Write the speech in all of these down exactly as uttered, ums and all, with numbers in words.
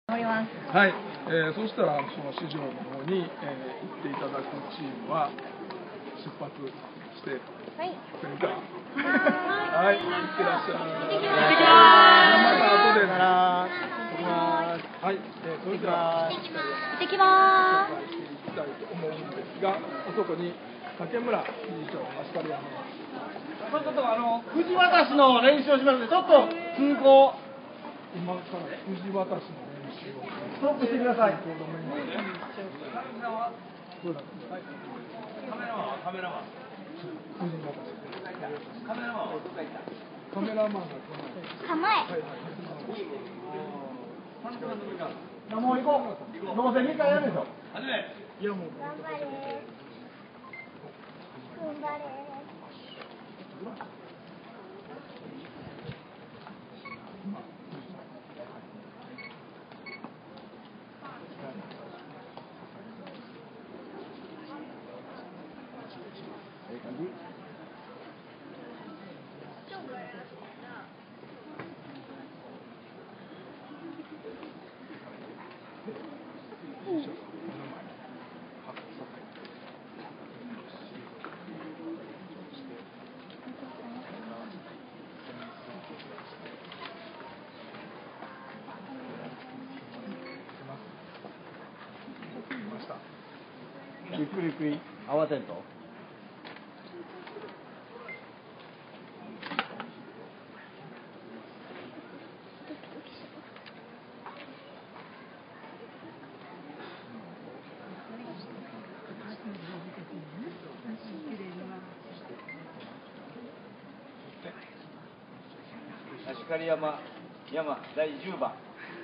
はい、えー、そしたらその市場の方に、えー、行っていただくチームは出発してくれるか。はい、はい、行ってらっしゃい。行ってきます。また後でね。はい、えー、それでは行ってきます。紹介していきたいと思うんですが、あそこに竹村理事長、足刈山が。 ちょっとあのくじ渡しの練習をしますので、ちょっと通行。 今からくじ渡しの練習をストップしてください。 カメラマンはカメラマン。くじ渡し。カメラマンはどこ行った？カメラマンが構え。 はいはい。 もう行こう。どうせにかいやるでしょ。 始め。いやもう。 頑張れ。頑張れ。 ゆっくりゆっくり慌てんと。 足刈山山だいじゅうばん。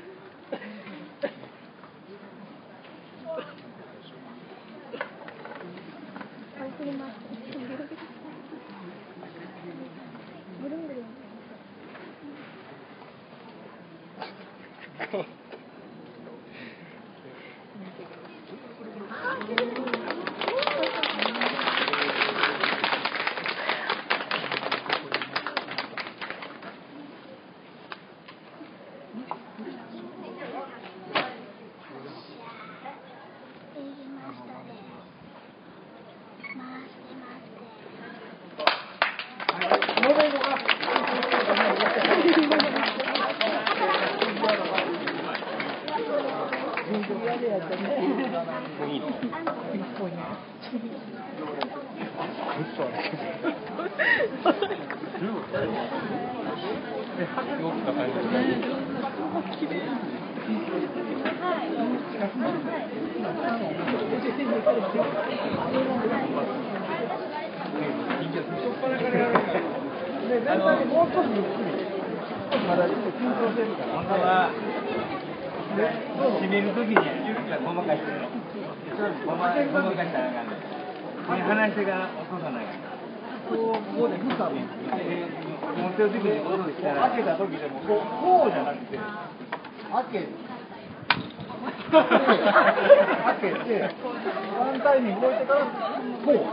締めるときにごまかしてるの。ごまかしたらあかんね。話し手が落とさない。 ここでグサで持ってるときに落としたら開けたときでもこうじゃなくて開け開けてワンタイミング動いてからこう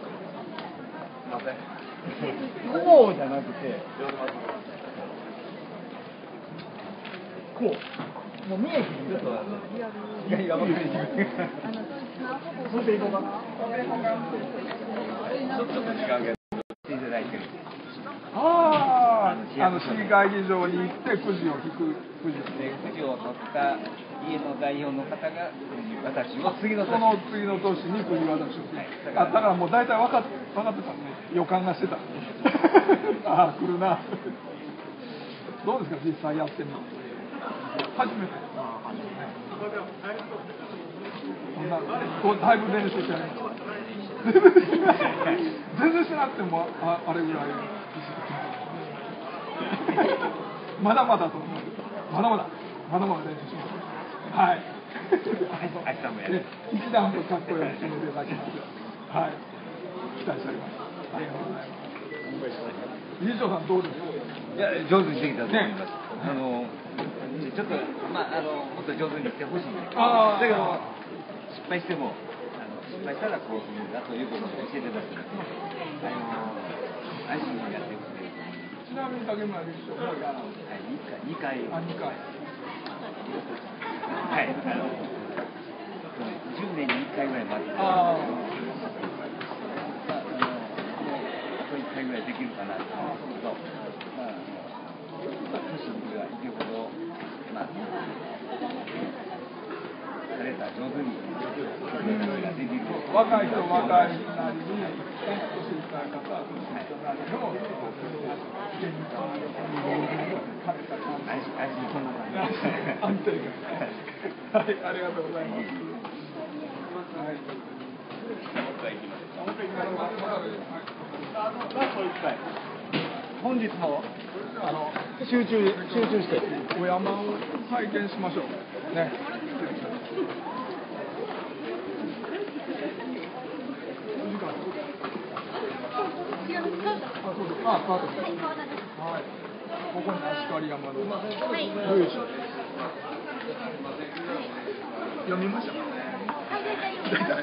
こうじゃなくてこうもう見えへんちょっといやいや分かるそれでいこうかなちょっと時間がしていただいてる。 ああ、あの市議会議場に行ってくじを引くくじでくじを取った家の代表の方が私を次のその次の年にくじ渡しをする、はい、だから、からもう大体分かっ分かってたね、予感がしてたああ来るなどうですか実際やってみて初めてそんなこうだいぶ練習してやりました全然しなくても あ, あれぐらいまだまだと思うまだまだまだまだ練習しますはい明日もやる一段とかっこよく決めていただきますはい期待しておりますありがとうございます理事長さんどうですかいや上手にできたと思います、ね、あのちょっとまああのもっと上手にできてほしいんですけどだけど失敗しても失敗したらこうするんだということを教えていただきます。あの安心にやってくれると思います。 ちなみに竹村理事長もやらない。 はい、にかい。 あ、にかい。 はい、あのじゅうねんにいっかいぐらい待って、ああのあといっかいぐらいできるかなと思うんですけど、まあ、年がいけほど、まあ、誰か上手にができる。 若い人若いなりに、年いった方は年いったなりの現実に枯れた感じ。 安心こんな感じ。 安定感。はい、ありがとうございます。はい。 本日もあの集中集中してお山を拝見しましょうね。あ、そうです。あ、川です。はい。ここに足刈山の由緒。読みました。 はい、大体読みました。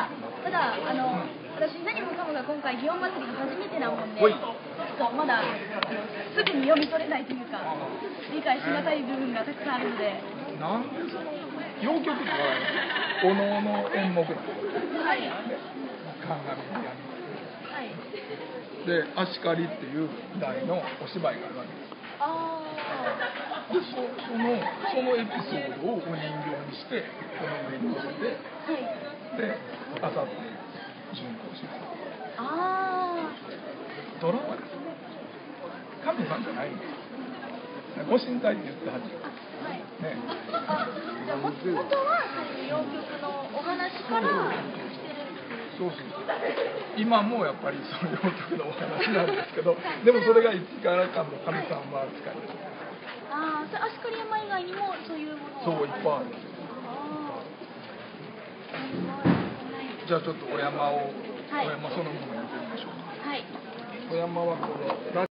ただ、あの、私何もかもが今回祇園祭りが初めてなもんで、ちょっとまだあのすぐに読み取れないというか、理解しがたい部分がたくさんあるので。 なんでその謡曲とかおのおの演目なんですか。 はい。 神々でやる。 はい。 で、足刈っていう題のお芝居があるわけです。 あでそそのそのエピソードをお人形にしてこの上に乗せて、 はい、 であさって巡行します。 ああ。 ドラマです。神さんじゃないんです。ご神体って言ってはる。 はい。 ね。 あ、じゃあ元はそういう謡曲のお話からしてる。 そうそう。今もやっぱりその謡曲のお話なんですけど、でもそれがいつからかの神さんは使える。 ああ、それ足刈山以外にもそういうもの。 そういっぱいあるんですよ。じゃあちょっとお山を、はい、お山そのものを見てみましょうか。 はい。 お山はこの